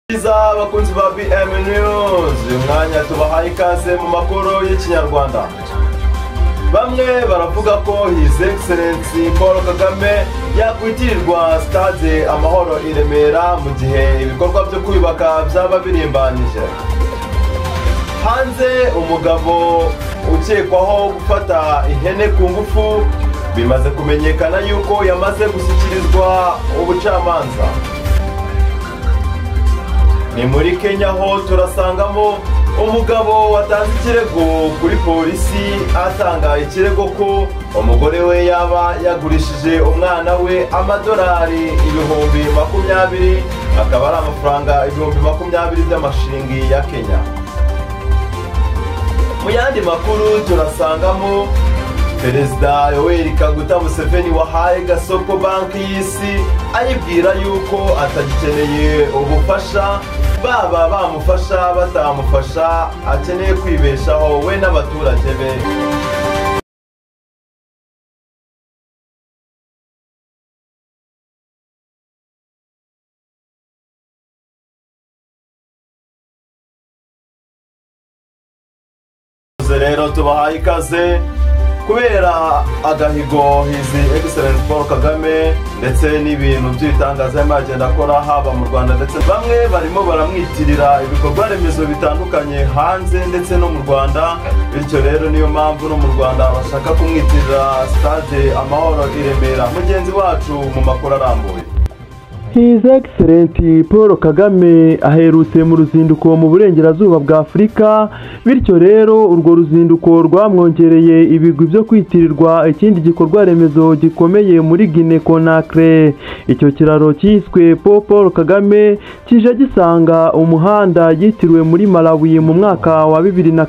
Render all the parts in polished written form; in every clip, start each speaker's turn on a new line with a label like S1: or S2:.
S1: Bakunzi ba BM News, uyu mwanya tubahaye ikaze mu makuru y'ikinyarwanda. Bamwe baravuga ko His Excellency Paul Kagame yakwitirirwa stade Amahoro i Remera mu gihe ibikorwa byo kwibaka byaba birimbanije. Hanze umugabo ukekwaho gufata ihene ku ngufu bimaze kumenyekana yuko yamaze gushyikirizwa ubucamanza. Ni muri Kenya ho turasangamo umugabo watanze ikirego kuri polisi atanga ikirego ko umugore we yaba yagurishije umwana we amadolari 20,000 akaba ari amafaranga 20,000 by'amashiringi ya Kenya. Mu yandi makuru turasangamo Perezida Museveni wa Ahaye Gasopo banki Yisi ayibwira yuko atagikeneye ubufasha, baba bamufasha batamufasha akeneye kwibeshaho we n'abaturage be. Rero tubahaye ikaze kubera agahigo His Excellency Paul Kagame ndetse n'ibintu by'itangaza y'amagenda akora haba mu Rwanda, ndetse bamwe barimo baramwitirira ibikorwa remezo bitandukanye hanze ndetse no mu Rwanda. Bityo rero niyo mpamvu no mu Rwanda bashaka kumwitirira stade Amahoro i Remera. Mugenzi wacu mu makuru arambuye.
S2: His Excellency Paul Kagame aherutse mu ruzinduko mu burengerazuba bwa Afurika, bityo rero urwo ruzinduko rwamwongereye ibigwi byo kwitirirwa ikindi gikorwa remezo gikomeye muri Guinea Conakry. Icyo kiraro cyiswe Paul Kagame kije gisanga umuhanda yitiriwe muri Malawi mu mwaka wa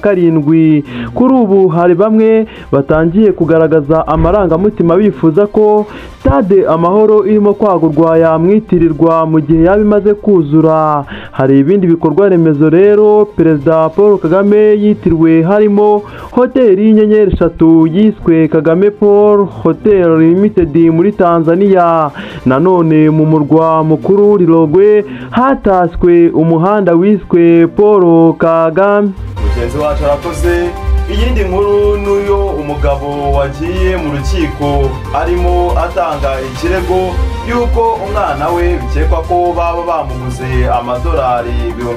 S2: 2007. Kuri ubu hari bamwe batangiye kugaragaza amarangamutima bifuza ko stade Amahoro irimo kwagurwa yamwitirirwa mu gihe yaba imaze kuzura. Hari ibindi bikorwa remezo rero Perezida Paul Kagame yitiriwe, harimo hoteli y'inyenyeri 3 yiswe Kagame Paul Hotel Limited muri Tanzania. Nanone mu murwa mukuru Lilongwe hataswe umuhanda wiswe Paul Kagame.
S1: Mugenzi wacu arakoze. Iyindi nkuru n'uyo umugabo wagiye mu rukiko arimo atanga ikirego yuko umwana we bikekwa ko baba bamuguze amadolari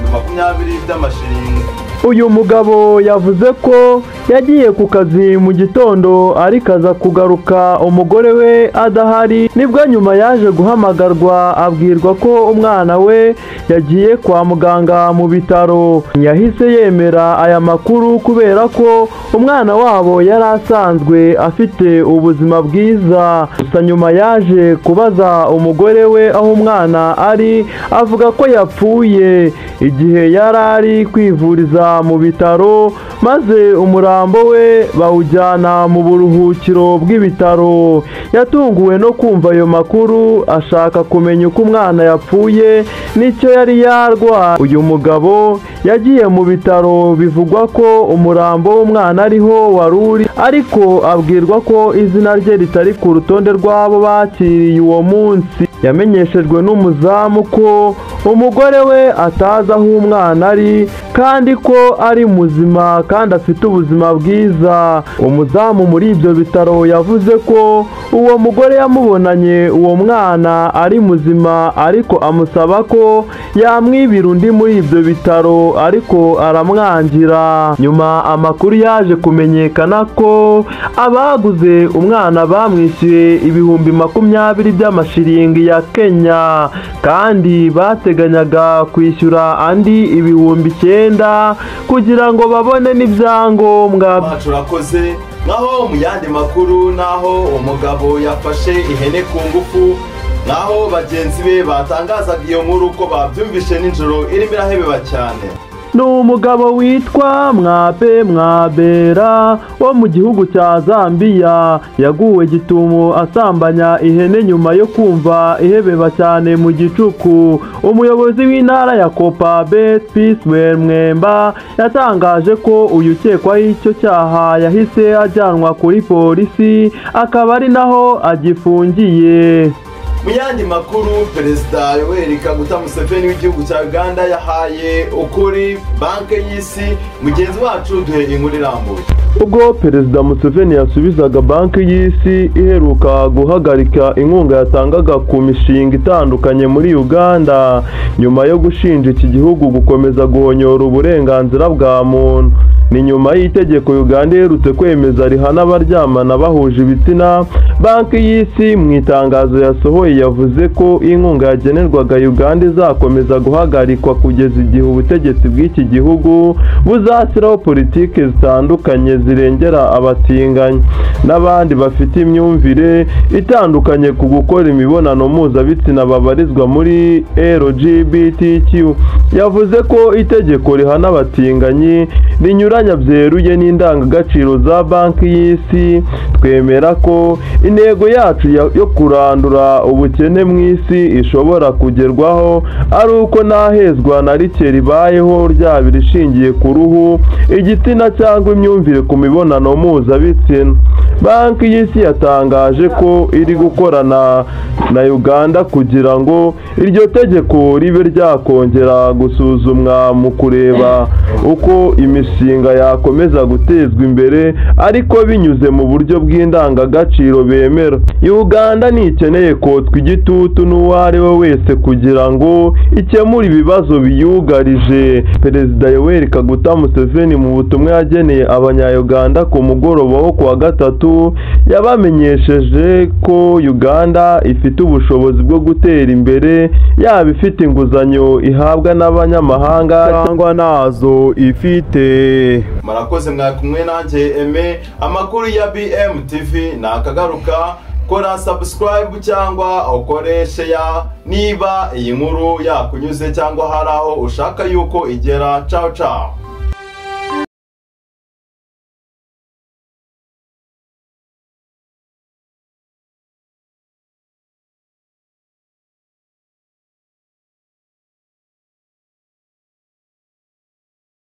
S1: 20,000 by'amashiringi.
S2: Uyu mugabo yavuze ko yagiye ku kazi mu gitondo ariko aza kugaruka umugore we adahari, nibwo nyuma yaje guhamagarwa abwirwa ko umwana we yagiye kwa muganga mu bitaro. Yahise yemera aya makuru kubera ko umwana wabo yari asanzwe afite ubuzima bwiza. Gusa nyuma yaje kubaza umugore we aho umwana ari, avuga ko yapfuye igihe yari ari kwivuriza mu bitaro, maze umurambo we bawujyana mu buruhukiro bw'ibitaro. Yatunguwe no kumva ayo makuru, ashaka kumenya uko umwana yapfuye n'icyo yari yarwaye. Uyu mugabo yagiye mu bitaro, bivugwa ko umurambo w'umwana ariho waruri, ariko abwirwa ko izina rye ritari ku rutonde rw'abo bakiriye uwo munsi. Yamenyeshejwe n'umuzamu ko umugore we atazi aho umwana ari kandi ko ari muzima kandi afite ubuzima bwiza. Umuzamu muri ibyo bitaro yavuze ko uwo mugore yamubonanye uwo mwana ari muzima, ariko amusaba ko yamwibira undi muri ibyo bitaro, ariko aramwangira. Nyuma amakuru yaje kumenyekana ko abaguze umwana bamwishyuye 20,000 by'amashiringi ya Kenya, kandi bateganyaga kwishyura andi 9,000 kugira ngo babone n'ibyangombwa.
S1: Turakoze. Naho mu yandi makuru, naho umugabo yafashe ihene ku ngufu, naho bagenzi be batangazaga iyo nkuru ko babyumvishe n'injoro irimo irahebeba cyane.
S2: Ni umugabo witwa Mwabera wo mu gihugu cya Zambia, yaguwe gitumo asambanya ihene nyuma yo kumva ihebeba cyane mu gicuku. Umuyobozi w'intara ya Kopabet Peace Mwemba yatangaje ko uyu ukekwaho icyo cyaha yahise ajyanwa kuri polisi, akaba ari naho agifungiye.
S1: Mu yandi makuru, Perezida Yoweri Kaguta Museveni w'igihugu cya Uganda yahaye ukuri banki y'isi. Mugenzi wacu duhe inkuru irambuye.
S2: Ubwo Perezida Museveni yasubizaga banki y'isi iheruka guhagarika inkunga yatangaga ku mishinga itandukanye muri Uganda nyuma yo gushinja iki gihugu gukomeza guhonyora uburenganzira bwa muntu. Ni nyuma y'itegeko Uganda iherutse kwemeza rihana abaryamana bahuje ibitsina. Banki y'isi mu itangazo yasohoye yavuze ko inkunga yagenerwaga Uganda izakomeza guhagarikwa kugeza igihe ubutegetsi bw'iki gihugu buzashyiraho politiki zitandukanye zirengera abatinganyi n'abandi bafite imyumvire itandukanye ku gukora imibonano mpuzabitsina babarizwa muri LGBTQ. Yavuze ko itegeko rihana abatinganyi rinyuranya byeruye n'indangagaciro za banki y'isi. Twemera ko intego yacu yo kurandura ubukene mu isi ishobora kugerwaho ari uko ntahezwa na rike ribayeho, ryaba irishingiye ku ruhu, igitsina cyangwa imyumvire ku mibonano mpuzabitsina. Banki y'isi yatangaje ko iri gukorana na Uganda kugira ngo iryo tegeko ribe ryakongera gusuzumwa mu kureba uko imishinga yakomeza gutezwa imbere ariko binyuze mu buryo bw'indangagaciro bemera. Uganda ntikeneye kotswa igitutu n'uwo ari we wese kugira ngo ikemure ibibazo biyugarije. Perezida Yoweri Kaguta Museveni mu butumwa yageneye abanya-Uganda ku mugoroba wo kuwa gatatu yabamenyesheje ko Uganda ifite ubushobozi bwo gutera imbere, yaba ifite inguzanyo ihabwa n'abanyamahanga cyangwa nazo ifite.
S1: Murakoze mwakumwe nanjye Aime. Amakuru ya BM TV nakagaruka. Kora subscribe cyangwa ukore share niba iyi nkuru yakunyuze cyangwa hari aho ushaka yuko igera. Ciao ciao.